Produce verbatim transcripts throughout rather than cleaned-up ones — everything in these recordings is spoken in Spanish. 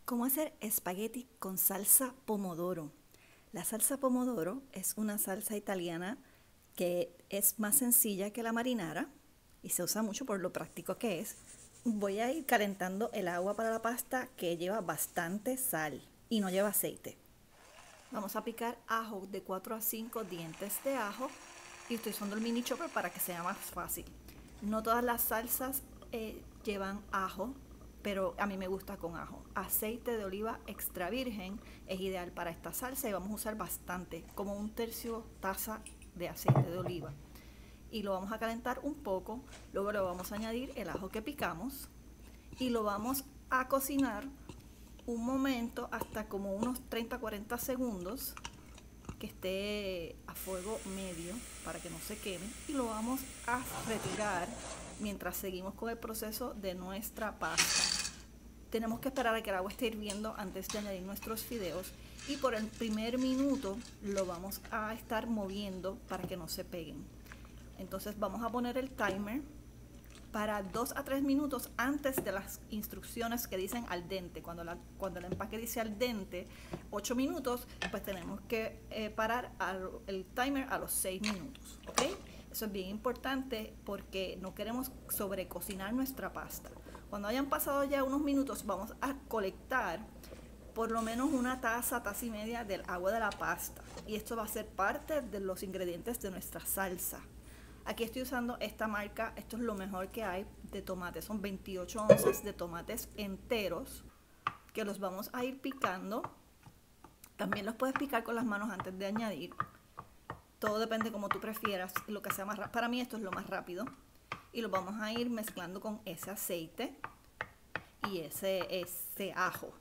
¿Cómo hacer espagueti con salsa pomodoro? La salsa pomodoro es una salsa italiana que es más sencilla que la marinara y se usa mucho por lo práctico que es. Voy a ir calentando el agua para la pasta, que lleva bastante sal y no lleva aceite. Vamos a picar ajo de cuatro a cinco dientes de ajo y estoy usando el mini chopper para que sea más fácil. No todas las salsas eh, llevan ajo, pero a mí me gusta con ajo. Aceite de oliva extra virgen es ideal para esta salsa y vamos a usar bastante, como un tercio taza de aceite de oliva. Y lo vamos a calentar un poco, luego le vamos a añadir el ajo que picamos y lo vamos a cocinar un momento, hasta como unos treinta a cuarenta segundos, que esté a fuego medio para que no se queme, y lo vamos a retirar mientras seguimos con el proceso de nuestra pasta. Tenemos que esperar a que el agua esté hirviendo antes de añadir nuestros fideos, y por el primer minuto lo vamos a estar moviendo para que no se peguen. Entonces vamos a poner el timer para dos a tres minutos antes de las instrucciones que dicen al dente. Cuando, la, cuando el empaque dice al dente, ocho minutos, pues tenemos que eh, parar al, el timer a los seis minutos, ¿ok? Eso es bien importante porque no queremos sobrecocinar nuestra pasta. Cuando hayan pasado ya unos minutos, vamos a colectar por lo menos una taza, taza y media del agua de la pasta. Y esto va a ser parte de los ingredientes de nuestra salsa. Aquí estoy usando esta marca, esto es lo mejor que hay de tomate, son veintiocho onzas de tomates enteros que los vamos a ir picando. También los puedes picar con las manos antes de añadir, todo depende como tú prefieras, lo que sea más rápido. Para mí esto es lo más rápido, y los vamos a ir mezclando con ese aceite y ese, ese ajo.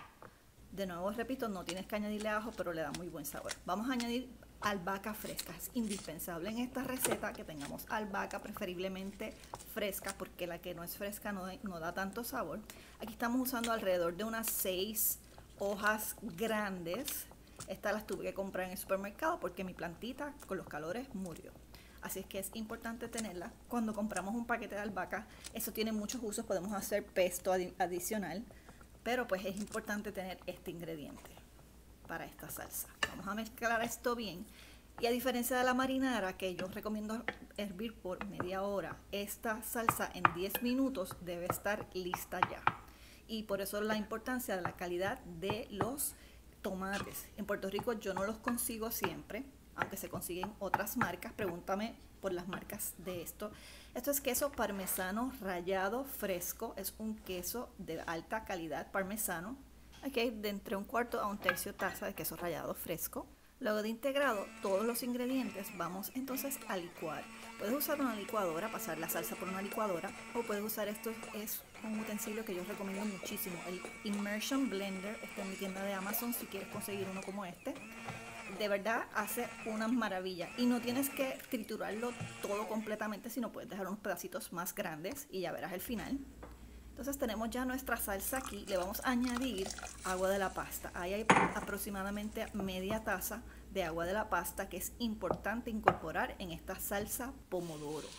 De nuevo repito, no tienes que añadirle ajo, pero le da muy buen sabor. Vamos a añadir albahaca fresca. Es indispensable en esta receta que tengamos albahaca, preferiblemente fresca, porque la que no es fresca no, no da tanto sabor. Aquí estamos usando alrededor de unas seis hojas grandes. Estas las tuve que comprar en el supermercado porque mi plantita con los calores murió. Así es que es importante tenerla. Cuando compramos un paquete de albahaca, eso tiene muchos usos. Podemos hacer pesto adi- adicional, pero pues es importante tener este ingrediente para esta salsa. Vamos a mezclar esto bien, y a diferencia de la marinara, que yo recomiendo hervir por media hora, esta salsa en diez minutos debe estar lista ya, y por eso la importancia de la calidad de los tomates. En Puerto Rico yo no los consigo siempre, aunque se consiguen otras marcas. Pregúntame por las marcas de esto. Esto es queso parmesano rallado fresco, es un queso de alta calidad parmesano. Aquí de entre un cuarto a un tercio taza de queso rallado fresco. Luego de integrado todos los ingredientes, vamos entonces a licuar. Puedes usar una licuadora, pasar la salsa por una licuadora, o puedes usar esto, es un utensilio que yo recomiendo muchísimo, el Immersion Blender. Está en mi tienda de Amazon si quieres conseguir uno como este. De verdad hace una maravilla, y no tienes que triturarlo todo completamente, sino puedes dejar unos pedacitos más grandes y ya verás el final. Entonces tenemos ya nuestra salsa aquí. Le vamos a añadir agua de la pasta. Ahí hay aproximadamente media taza de agua de la pasta, que es importante incorporar en esta salsa pomodoro.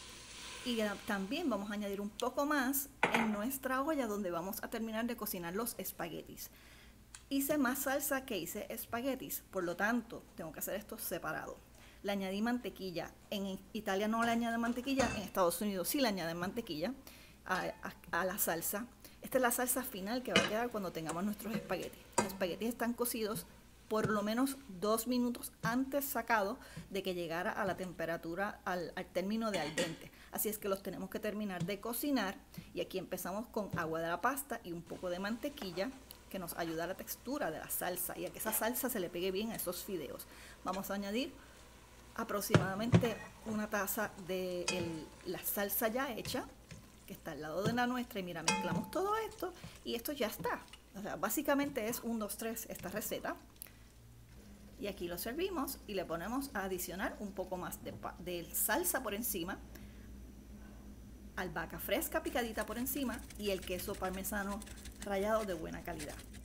Y también vamos a añadir un poco más en nuestra olla donde vamos a terminar de cocinar los espaguetis. Hice más salsa que hice espaguetis, por lo tanto tengo que hacer esto separado. Le añadí mantequilla. En Italia no le añaden mantequilla, en Estados Unidos sí le añaden mantequilla A, a, a la salsa. Esta es la salsa final que va a quedar cuando tengamos nuestros espaguetis. Los espaguetis están cocidos por lo menos dos minutos antes sacado de que llegara a la temperatura, al, al término de al dente. Así es que los tenemos que terminar de cocinar, y aquí empezamos con agua de la pasta y un poco de mantequilla, que nos ayuda a la textura de la salsa y a que esa salsa se le pegue bien a esos fideos. Vamos a añadir aproximadamente una taza de el, la salsa ya hecha, que está al lado de la nuestra, y mira, mezclamos todo esto y esto ya está. O sea, básicamente es un, dos, tres esta receta. Y aquí lo servimos y le ponemos a adicionar un poco más de, de salsa por encima, albahaca fresca picadita por encima, y el queso parmesano rallado de buena calidad.